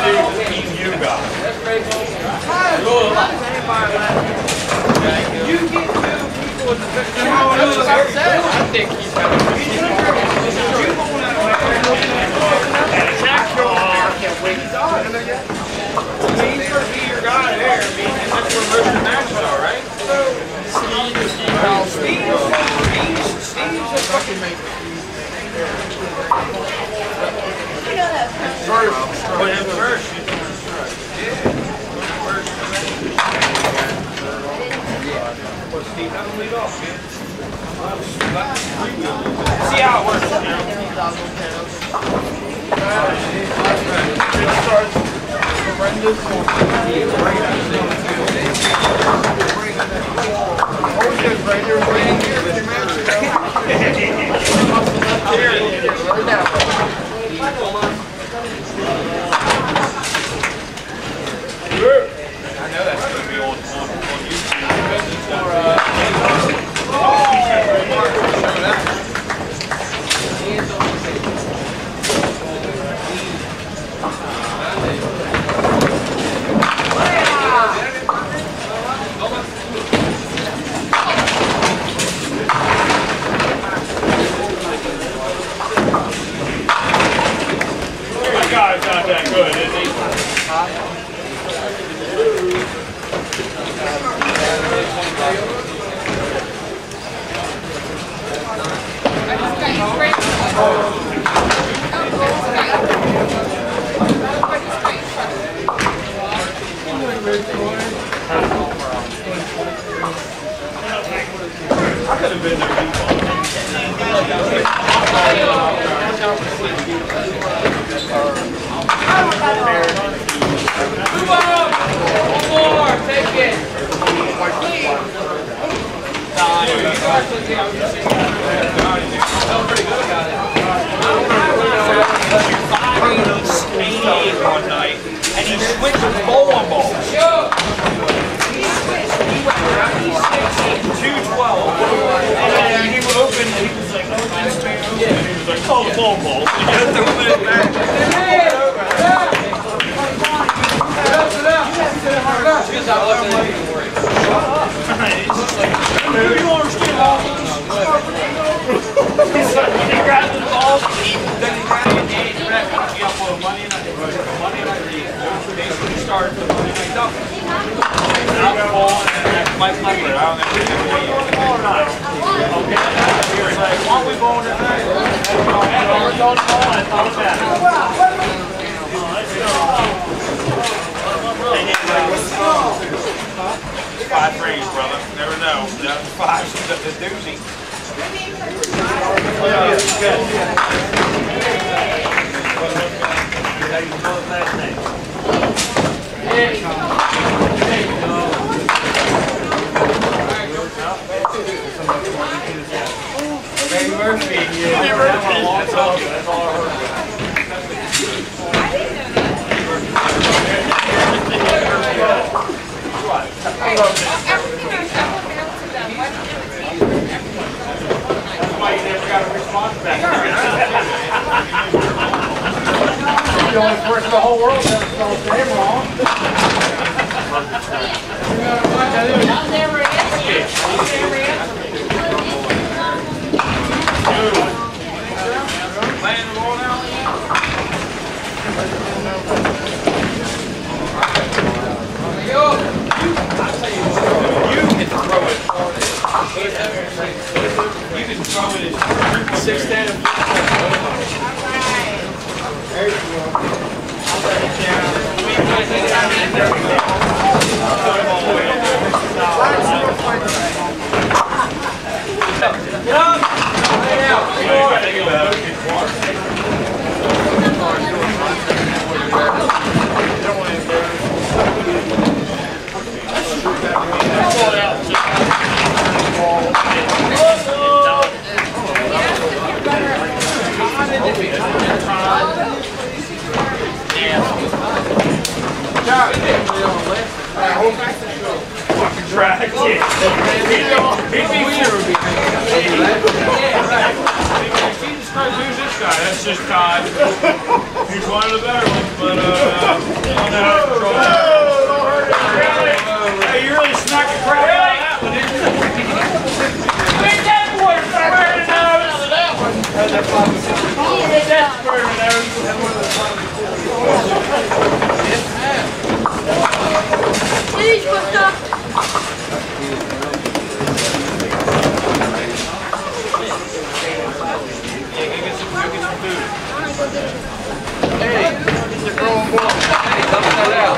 You got it. You get two people with the picture. I think he's got a he's going to be your guy there. I mean, and that's where most of the matches are, right? Steve's a fucking maker. First. Steve, how to lead off, man? See how it works. It starts horrendous. Always gets right here, right here, with your match. I know that's going to be on YouTube. That guy's not that good, is he? I could have been there. Move on! One more! Take it! One night, and he switched to bowling balls. He switched. He went around. He switched 212, and then he opened. He was like, "Oh, this man." He was like, "Oh, the bowling balls." He got to open it back. Because I wasn't even worried. Shut up. He's just like, you don't understand all this. He's like, when he grabbed the ball, then he grabbed the game. He grabbed the Monday night. Basically started with Monday night Duckpin. Out the ball and then Mike Lepler. I don't know if you're going to the ball or not. Okay. He was like, why aren't we going tonight? We're going to ball and thought that. Five frames, brother. Never know. That was five. That's a doozy. Baby Murphy. That's all I heard. Why you never got a response back? You're the only person in the whole world that spells his name wrong. I'll never answer it. I'll never answer it. Playing the ball now? I'll tell you what, you can throw it. You can throw it at 6'10". There you go. I'll let it down. Get up! Lay out. Fucking track. He'd be weird. Yeah, right. Who's this guy? That's just Todd. He's one of the better ones, but know how to control that. Hey, you really smacked the crap out of that one, didn't you? Make that boy square in the nose! Make that square in the nose! Please, what's up? Hey, the growing boy. Hey, dump that out.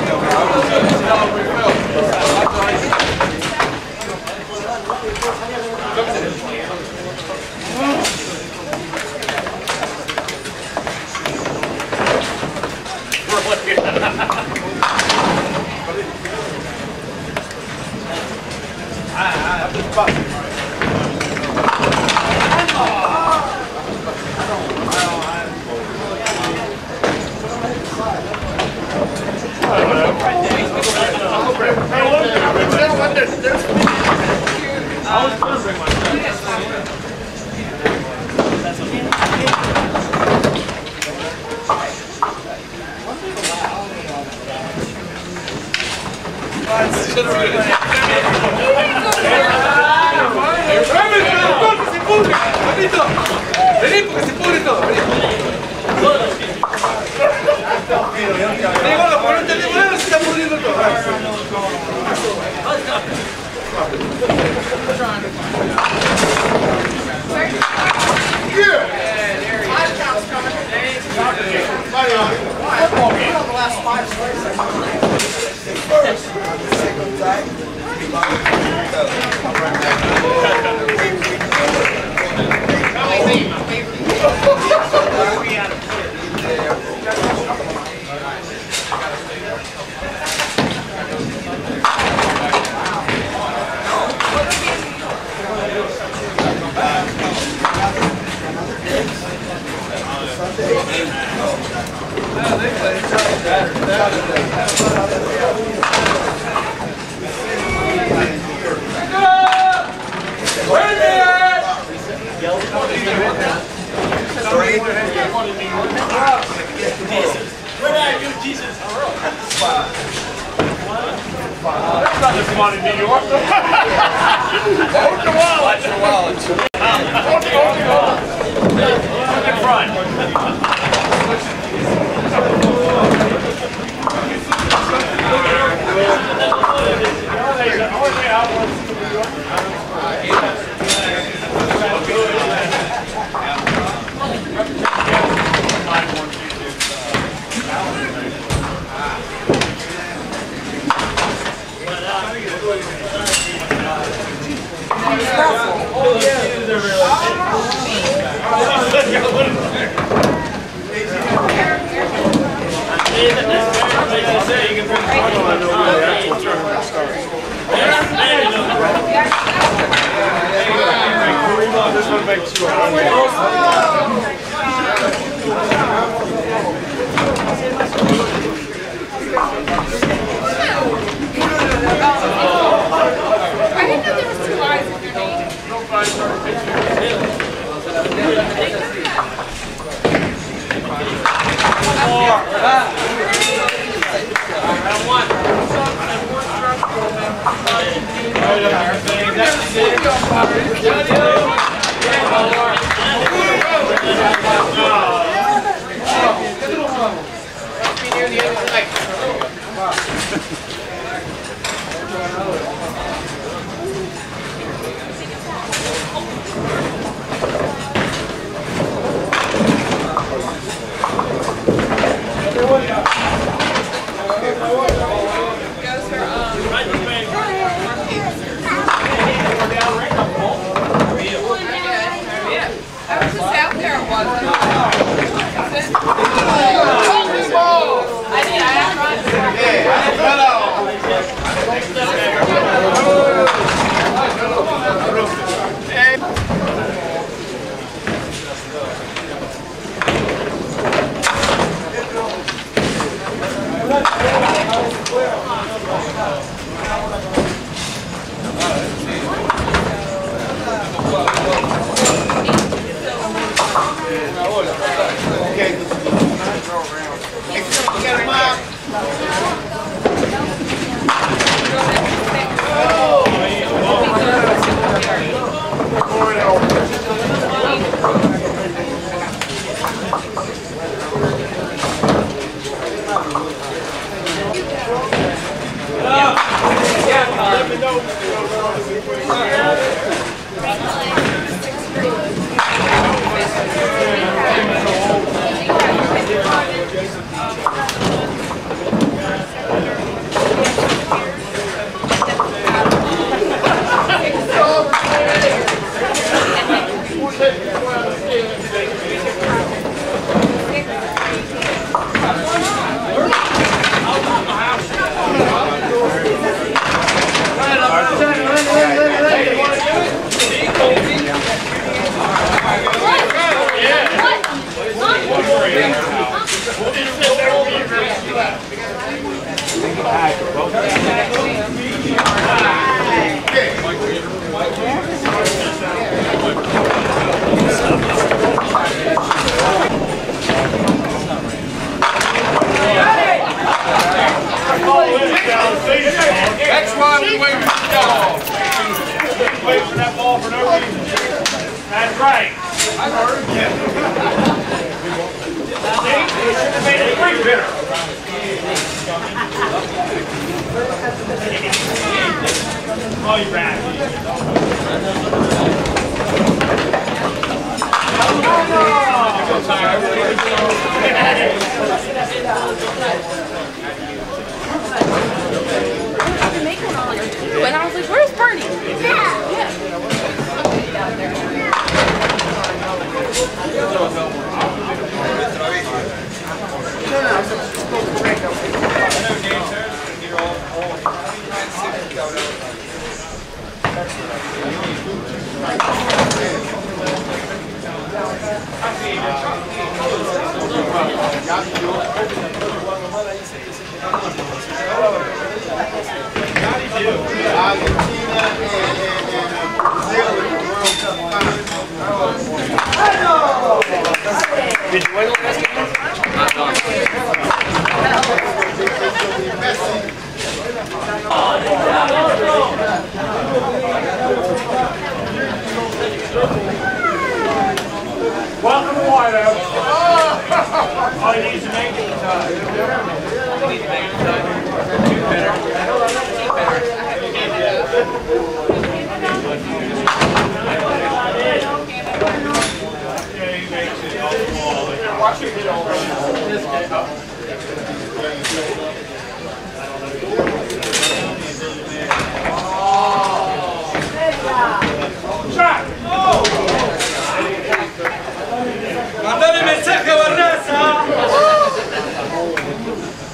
Vení porque se pudre todo, vení. Vení, gordo, porque no entendemos nada, se está pudriendo todo. That's not the fun in New York. Hold your wallet. Hold your wallet. Look in front. Okay. That's why we wait for the dog. Wait for that ball for no reason. That's right. I heard. See? You should have made it free bitter. Oh, you ran. I've been making one all year too, and I was like, "Where's Bernie?" Yeah. Did you win the last game? Not done. Welcome to Whiteout. All you need is to make it in time. Yeah, he makes it off the wall. Watch your hit all around. Mandale mensaje a Barraza.